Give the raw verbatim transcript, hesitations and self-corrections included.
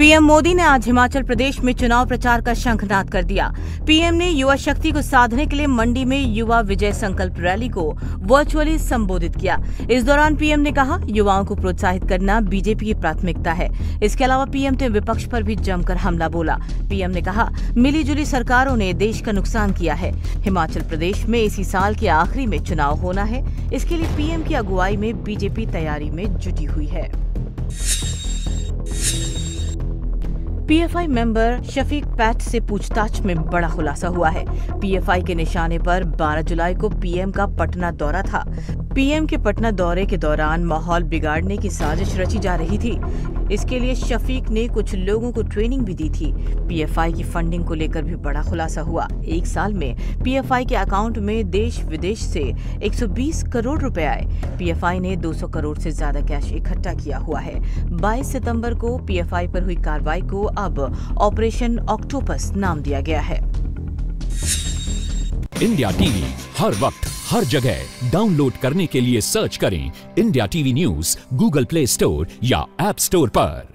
PM Modi ने आज हिमाचल प्रदेश में चुनाव प्रचार का शंखनाद कर दिया। पीएम ने युवा शक्ति को साधने के लिए मंडी में युवा विजय संकल्प रैली को वर्चुअली संबोधित किया। इस दौरान पीएम ने कहा, युवाओं को प्रोत्साहित करना बीजेपी की प्राथमिकता है। इसके अलावा पीएम ने विपक्ष पर भी जमकर हमला बोला। पीएम ने कहा, मिली जुली सरकारों ने देश का नुकसान किया है। हिमाचल प्रदेश में इसी साल के आखिरी में चुनाव होना है। इसके लिए पीएम की अगुवाई में बीजेपी तैयारी में जुटी हुई है। पीएफआई मेंबर शफीक पैट से पूछताछ में बड़ा खुलासा हुआ है। पीएफआई के निशाने पर बारह जुलाई को पीएम का पटना दौरा था। पीएम के पटना दौरे के दौरान माहौल बिगाड़ने की साजिश रची जा रही थी। इसके लिए शफीक ने कुछ लोगों को ट्रेनिंग भी दी थी। पीएफआई की फंडिंग को लेकर भी बड़ा खुलासा हुआ। एक साल में पीएफआई के अकाउंट में देश विदेश से एक सौ बीस करोड़ रुपए आए। पीएफआई ने दो सौ करोड़ से ज्यादा कैश इकट्ठा किया हुआ है। बाईस सितंबर को पीएफआई पर हुई कार्रवाई को अब ऑपरेशन ऑक्टोपस नाम दिया गया है। इंडिया टीवी हर वक्त हर जगह डाउनलोड करने के लिए सर्च करें India TV news Google Play Store या ऐप स्टोर पर।